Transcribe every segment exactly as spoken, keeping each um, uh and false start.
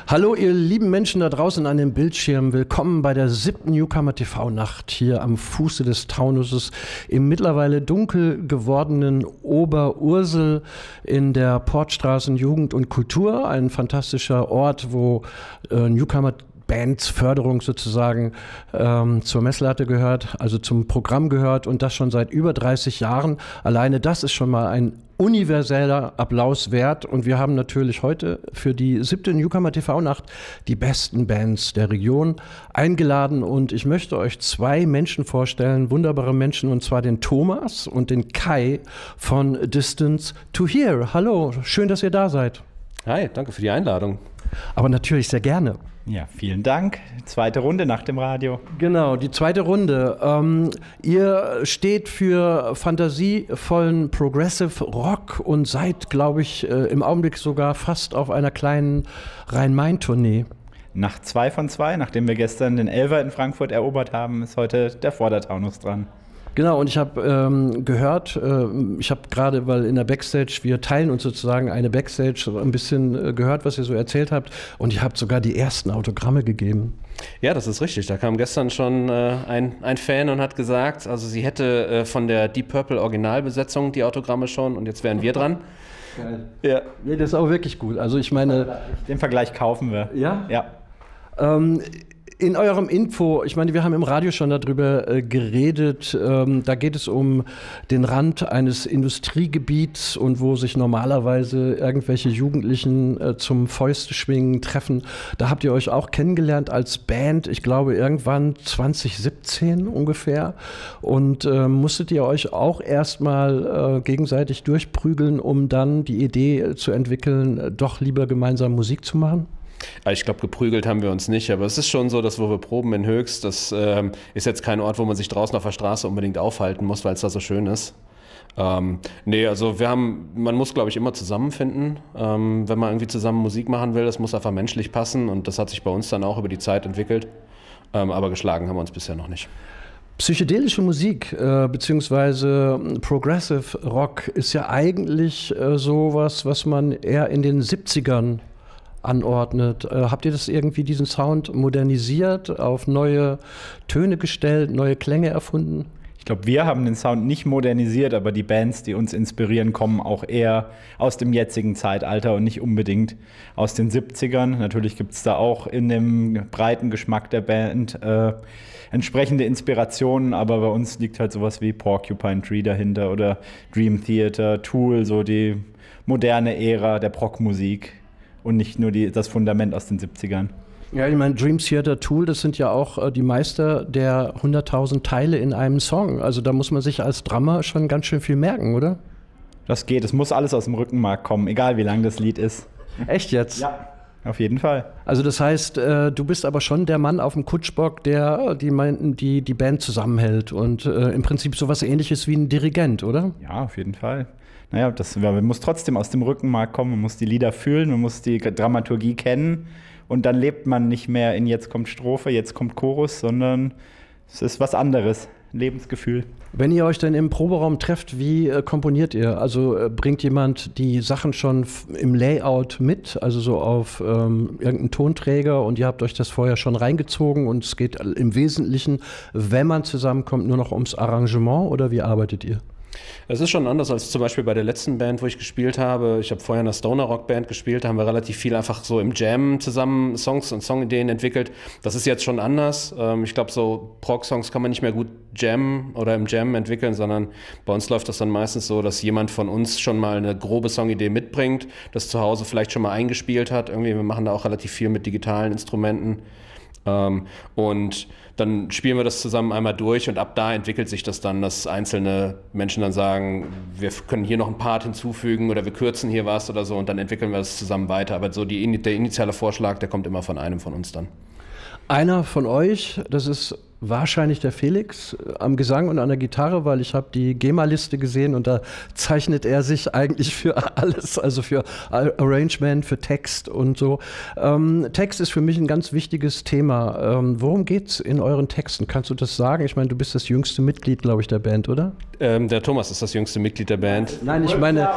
Hallo ihr lieben Menschen da draußen an den Bildschirmen, willkommen bei der siebten Newcomer T V-Nacht hier am Fuße des Taunuses im mittlerweile dunkel gewordenen Oberursel in der Portstraßen Jugend und Kultur, ein fantastischer Ort, wo äh, Newcomer Bands Förderung sozusagen ähm, zur Messlatte gehört, also zum Programm gehört und das schon seit über dreißig Jahren. Alleine das ist schon mal ein universeller Applaus wert und wir haben natürlich heute für die siebte Newcomer T V-Nacht die besten Bands der Region eingeladen und ich möchte euch zwei Menschen vorstellen, wunderbare Menschen, und zwar den Thomas und den Kai von Distance to Here. Hallo, schön, dass ihr da seid. Hi, danke für die Einladung. Aber natürlich sehr gerne. Ja, vielen Dank. Zweite Runde nach dem Radio. Genau, die zweite Runde. Ähm, ihr steht für fantasievollen Progressive Rock und seid, glaube ich, äh, im Augenblick sogar fast auf einer kleinen Rhein-Main-Tournee. Nach zwei von zwei, nachdem wir gestern den Elfer in Frankfurt erobert haben, ist heute der Vordertaunus dran. Genau, und ich habe ähm, gehört, äh, ich habe gerade, weil in der Backstage, wir teilen uns sozusagen eine Backstage, ein bisschen äh, gehört, was ihr so erzählt habt, und ihr habt sogar die ersten Autogramme gegeben. Ja, das ist richtig. Da kam gestern schon äh, ein, ein Fan und hat gesagt, also sie hätte äh, von der Deep Purple Originalbesetzung die Autogramme schon und jetzt wären wir dran. Geil. Ja. Nee, das ist auch wirklich gut. Also ich meine... Den Vergleich kaufen wir. Ja? Ja. Ähm, In eurem Info, ich meine, wir haben im Radio schon darüber äh, geredet, ähm, da geht es um den Rand eines Industriegebiets und wo sich normalerweise irgendwelche Jugendlichen äh, zum Fäusteschwingen treffen. Da habt ihr euch auch kennengelernt als Band, ich glaube irgendwann zwanzig siebzehn ungefähr. Und äh, musstet ihr euch auch erstmal äh, gegenseitig durchprügeln, um dann die Idee äh, zu entwickeln, äh, doch lieber gemeinsam Musik zu machen? Ich glaube, geprügelt haben wir uns nicht, aber es ist schon so, dass wo wir proben in Höchst, das ähm, ist jetzt kein Ort, wo man sich draußen auf der Straße unbedingt aufhalten muss, weil es da so schön ist. Ähm, nee, also wir haben, man muss, glaube ich, immer zusammenfinden, ähm, wenn man irgendwie zusammen Musik machen will, das muss einfach menschlich passen und das hat sich bei uns dann auch über die Zeit entwickelt, ähm, aber geschlagen haben wir uns bisher noch nicht. Psychedelische Musik äh, beziehungsweise Progressive Rock ist ja eigentlich äh, sowas, was man eher in den siebzigern anordnet. Äh, habt ihr das irgendwie, diesen Sound modernisiert, auf neue Töne gestellt, neue Klänge erfunden? Ich glaube, wir haben den Sound nicht modernisiert, aber die Bands, die uns inspirieren, kommen auch eher aus dem jetzigen Zeitalter und nicht unbedingt aus den siebzigern. Natürlich gibt es da auch in dem breiten Geschmack der Band äh, entsprechende Inspirationen, aber bei uns liegt halt sowas wie Porcupine Tree dahinter oder Dream Theater, Tool, so die moderne Ära der Prog-Musik. Und nicht nur die, das Fundament aus den siebzigern. Ja, ich meine, Dream Theater, Tool, das sind ja auch äh, die Meister der hunderttausend Teile in einem Song. Also da muss man sich als Drummer schon ganz schön viel merken, oder? Das geht, es muss alles aus dem Rückenmark kommen, egal wie lang das Lied ist. Echt jetzt? Ja, auf jeden Fall. Also das heißt, äh, du bist aber schon der Mann auf dem Kutschbock, der die, die, die Band zusammenhält und äh, im Prinzip sowas Ähnliches wie ein Dirigent, oder? Ja, auf jeden Fall. Naja, das, man muss trotzdem aus dem Rückenmark kommen, man muss die Lieder fühlen, man muss die Dramaturgie kennen und dann lebt man nicht mehr in jetzt kommt Strophe, jetzt kommt Chorus, sondern es ist was anderes, Lebensgefühl. Wenn ihr euch denn im Proberaum trefft, wie äh, komponiert ihr? Also äh, bringt jemand die Sachen schon im Layout mit, also so auf ähm, irgendeinen Tonträger und ihr habt euch das vorher schon reingezogen und es geht im Wesentlichen, wenn man zusammenkommt, nur noch ums Arrangement oder wie arbeitet ihr? Es ist schon anders als zum Beispiel bei der letzten Band, wo ich gespielt habe. Ich habe vorher in einer Stoner-Rock-Band gespielt, da haben wir relativ viel einfach so im Jam zusammen Songs und Songideen entwickelt. Das ist jetzt schon anders. Ich glaube, so Prog-Songs kann man nicht mehr gut jammen oder im Jam entwickeln, sondern bei uns läuft das dann meistens so, dass jemand von uns schon mal eine grobe Songidee mitbringt, das zu Hause vielleicht schon mal eingespielt hat. Irgendwie, wir machen da auch relativ viel mit digitalen Instrumenten. Ähm, und dann spielen wir das zusammen einmal durch und ab da entwickelt sich das dann, dass einzelne Menschen dann sagen, wir können hier noch einen Part hinzufügen oder wir kürzen hier was oder so und dann entwickeln wir das zusammen weiter. Aber so die, der initiale Vorschlag, der kommt immer von einem von uns dann. Einer von euch, das ist wahrscheinlich der Felix am Gesang und an der Gitarre, weil ich habe die GEMA-Liste gesehen und da zeichnet er sich eigentlich für alles, also für Arrangement, für Text und so. Ähm, Text ist für mich ein ganz wichtiges Thema. Ähm, worum geht's in euren Texten? Kannst du das sagen? Ich meine, du bist das jüngste Mitglied, glaube ich, der Band, oder? Ähm, der Thomas ist das jüngste Mitglied der Band. Nein, ich meine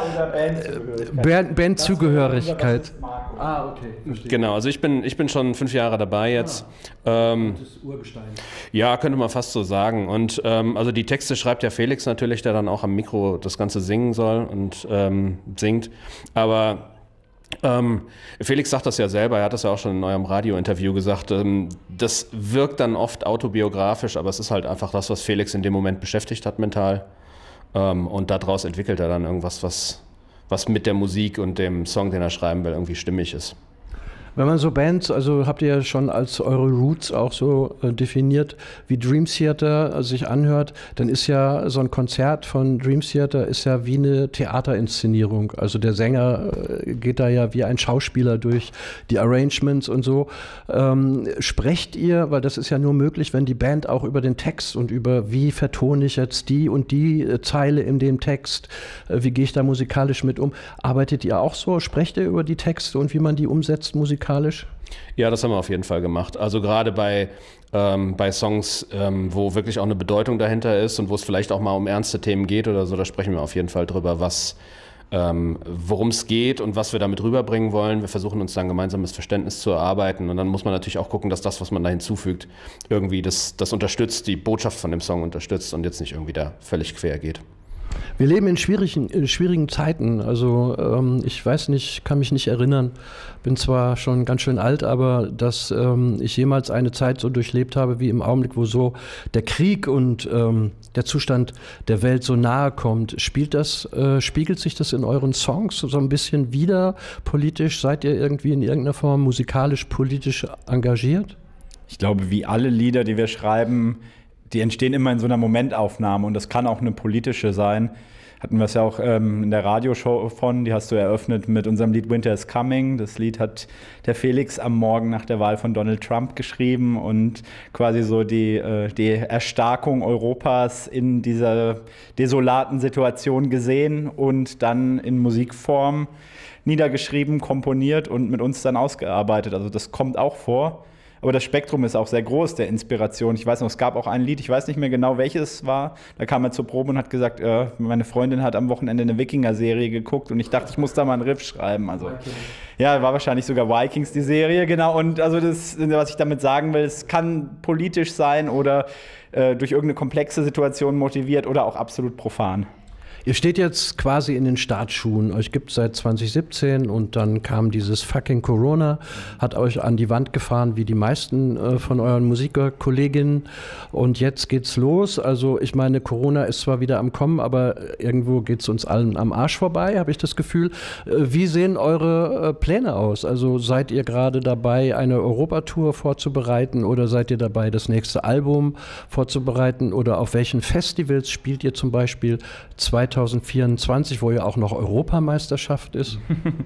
Band, Bandzugehörigkeit. Ah, okay. Verstehe. Genau, also ich bin, ich bin schon fünf Jahre dabei jetzt. Ah, ähm, das Urgestein. Ja, könnte man fast so sagen. Und ähm, also die Texte schreibt ja Felix natürlich, der dann auch am Mikro das Ganze singen soll und ähm, singt. Aber ähm, Felix sagt das ja selber, er hat das ja auch schon in eurem Radiointerview gesagt, ähm, das wirkt dann oft autobiografisch, aber es ist halt einfach das, was Felix in dem Moment beschäftigt hat mental. Ähm, und daraus entwickelt er dann irgendwas, was, was mit der Musik und dem Song, den er schreiben will, irgendwie stimmig ist. Wenn man so Bands, also habt ihr ja schon als eure Roots auch so äh, definiert, wie Dream Theater sich anhört, dann ist ja so ein Konzert von Dream Theater ist ja wie eine Theaterinszenierung. Also der Sänger äh, geht da ja wie ein Schauspieler durch die Arrangements und so. Ähm, sprecht ihr, weil das ist ja nur möglich, wenn die Band auch über den Text und über wie vertone ich jetzt die und die äh, Zeile in dem Text, äh, wie gehe ich da musikalisch mit um, arbeitet ihr auch so? Sprecht ihr über die Texte und wie man die umsetzt musikalisch? Ja, das haben wir auf jeden Fall gemacht. Also gerade bei, ähm, bei Songs, ähm, wo wirklich auch eine Bedeutung dahinter ist und wo es vielleicht auch mal um ernste Themen geht oder so, da sprechen wir auf jeden Fall drüber, was, ähm, worum es geht und was wir damit rüberbringen wollen. Wir versuchen uns dann gemeinsames Verständnis zu erarbeiten und dann muss man natürlich auch gucken, dass das, was man da hinzufügt, irgendwie das, das unterstützt, die Botschaft von dem Song unterstützt und jetzt nicht irgendwie da völlig quer geht. Wir leben in schwierigen, in schwierigen Zeiten. Also ähm, ich weiß nicht, kann mich nicht erinnern, bin zwar schon ganz schön alt, aber dass ähm, ich jemals eine Zeit so durchlebt habe wie im Augenblick, wo so der Krieg und ähm, der Zustand der Welt so nahe kommt. Spielt das, äh, spiegelt sich das in euren Songs so ein bisschen wider politisch? Seid ihr irgendwie in irgendeiner Form musikalisch, politisch engagiert? Ich glaube, wie alle Lieder, die wir schreiben, die entstehen immer in so einer Momentaufnahme und das kann auch eine politische sein. Hatten wir es ja auch ähm, in der Radioshow von, die hast du eröffnet mit unserem Lied Winter is Coming. Das Lied hat der Felix am Morgen nach der Wahl von Donald Trump geschrieben und quasi so die, äh, die Erstarkung Europas in dieser desolaten Situation gesehen und dann in Musikform niedergeschrieben, komponiert und mit uns dann ausgearbeitet. Also das kommt auch vor. Aber das Spektrum ist auch sehr groß der Inspiration. Ich weiß noch, es gab auch ein Lied, ich weiß nicht mehr genau, welches es war. Da kam er zur Probe und hat gesagt, äh, meine Freundin hat am Wochenende eine Wikinger-Serie geguckt und ich dachte, ich muss da mal einen Riff schreiben. Also, ja, war wahrscheinlich sogar Vikings die Serie, genau. Und also das, was ich damit sagen will, es kann politisch sein oder äh, durch irgendeine komplexe Situation motiviert oder auch absolut profan. Ihr steht jetzt quasi in den Startschuhen. Euch gibt es seit zwanzig siebzehn und dann kam dieses fucking Corona, hat euch an die Wand gefahren, wie die meisten äh, von euren Musikerkolleginnen. Und jetzt geht's los. Also ich meine, Corona ist zwar wieder am Kommen, aber irgendwo geht's uns allen am Arsch vorbei, habe ich das Gefühl. Äh, wie sehen eure äh, Pläne aus? Also seid ihr gerade dabei, eine Europatour vorzubereiten oder seid ihr dabei, das nächste Album vorzubereiten? Oder auf welchen Festivals spielt ihr zum Beispiel zwanzig vierundzwanzig, wo ja auch noch Europameisterschaft ist?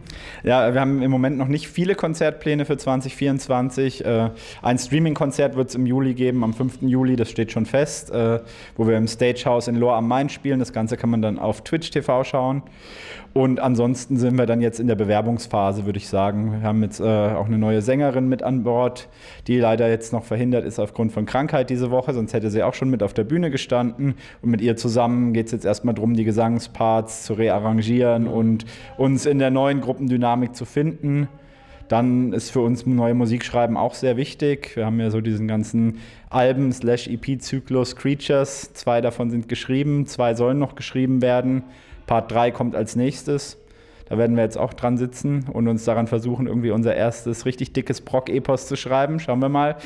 Ja, wir haben im Moment noch nicht viele Konzertpläne für zwanzig vierundzwanzig. Äh, ein Streaming-Konzert wird es im Juli geben, am fünften Juli, das steht schon fest, äh, wo wir im Stagehouse in Lohr am Main spielen. Das Ganze kann man dann auf Twitch T V schauen. Und ansonsten sind wir dann jetzt in der Bewerbungsphase, würde ich sagen. Wir haben jetzt äh, auch eine neue Sängerin mit an Bord, die leider jetzt noch verhindert ist aufgrund von Krankheit diese Woche, sonst hätte sie auch schon mit auf der Bühne gestanden. Und mit ihr zusammen geht es jetzt erstmal darum, die Gesangsparts zu rearrangieren und uns in der neuen Gruppendynamik zu finden. Dann ist für uns neue Musik schreiben auch sehr wichtig. Wir haben ja so diesen ganzen Alben-slash-E P-Zyklus Creatures. Zwei davon sind geschrieben, zwei sollen noch geschrieben werden. Part drei kommt als nächstes. Da werden wir jetzt auch dran sitzen und uns daran versuchen, irgendwie unser erstes richtig dickes Prog-Epos zu schreiben. Schauen wir mal.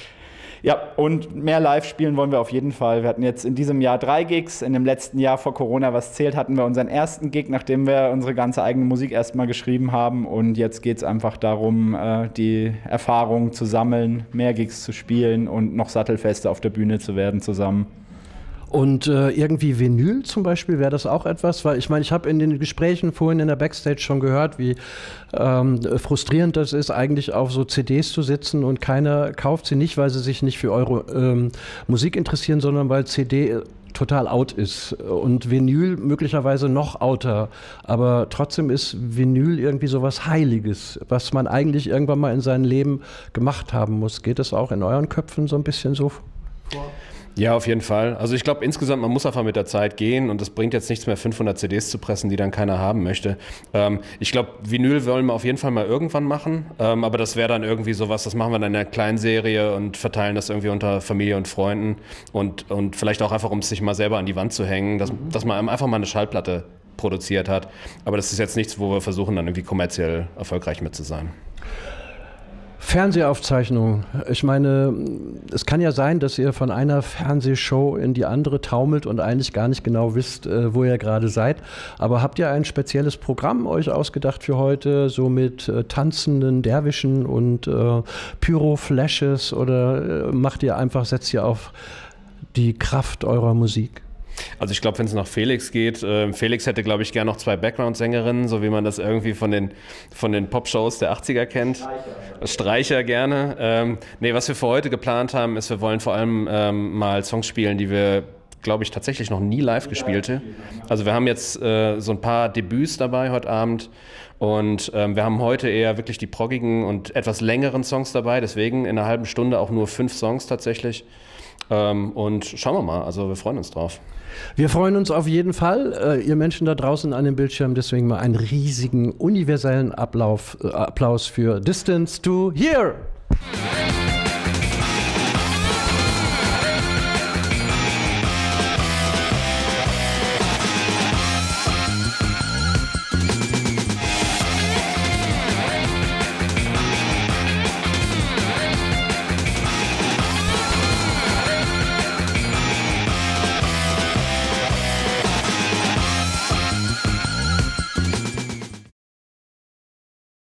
Ja, und mehr live spielen wollen wir auf jeden Fall. Wir hatten jetzt in diesem Jahr drei Gigs. In dem letzten Jahr vor Corona, was zählt, hatten wir unseren ersten Gig, nachdem wir unsere ganze eigene Musik erstmal geschrieben haben. Und jetzt geht es einfach darum, die Erfahrung zu sammeln, mehr Gigs zu spielen und noch sattelfester auf der Bühne zu werden zusammen. Und äh, irgendwie Vinyl zum Beispiel, wäre das auch etwas? Weil ich meine, ich habe in den Gesprächen vorhin in der Backstage schon gehört, wie ähm, frustrierend das ist, eigentlich auf so C Ds zu sitzen und keiner kauft sie nicht, weil sie sich nicht für eure ähm, Musik interessieren, sondern weil C D total out ist und Vinyl möglicherweise noch outer. Aber trotzdem ist Vinyl irgendwie so was Heiliges, was man eigentlich irgendwann mal in seinem Leben gemacht haben muss. Geht das auch in euren Köpfen so ein bisschen so vor? Ja, auf jeden Fall. Also ich glaube insgesamt, man muss einfach mit der Zeit gehen und es bringt jetzt nichts mehr, fünfhundert C Ds zu pressen, die dann keiner haben möchte. Ähm, ich glaube, Vinyl wollen wir auf jeden Fall mal irgendwann machen, ähm, aber das wäre dann irgendwie sowas, das machen wir dann in einer kleinen Serie und verteilen das irgendwie unter Familie und Freunden und, und vielleicht auch einfach, um es sich mal selber an die Wand zu hängen, dass, mhm. dass man einfach mal eine Schallplatte produziert hat. Aber das ist jetzt nichts, wo wir versuchen, dann irgendwie kommerziell erfolgreich mit zu sein. Fernsehaufzeichnung. Ich meine, es kann ja sein, dass ihr von einer Fernsehshow in die andere taumelt und eigentlich gar nicht genau wisst, wo ihr gerade seid. Aber habt ihr ein spezielles Programm euch ausgedacht für heute, so mit äh, tanzenden Derwischen und äh, Pyro-Flashes, oder äh, macht ihr einfach, setzt ihr auf die Kraft eurer Musik? Also ich glaube, wenn es nach Felix geht, äh, Felix hätte, glaube ich, gerne noch zwei Background-Sängerinnen, so wie man das irgendwie von den, von den Pop-Shows der achtziger kennt. Streicher, Streicher gerne. Ähm, nee, was wir für heute geplant haben, ist, wir wollen vor allem ähm, mal Songs spielen, die wir, glaube ich, tatsächlich noch nie live gespielt haben. Also wir haben jetzt äh, so ein paar Debüts dabei heute Abend. Und ähm, wir haben heute eher wirklich die proggigen und etwas längeren Songs dabei, deswegen in einer halben Stunde auch nur fünf Songs tatsächlich. Ähm, und schauen wir mal, also wir freuen uns drauf. Wir freuen uns auf jeden Fall, äh, ihr Menschen da draußen an dem Bildschirm, deswegen mal einen riesigen universellen Ablauf, äh, Applaus für Distance to Here.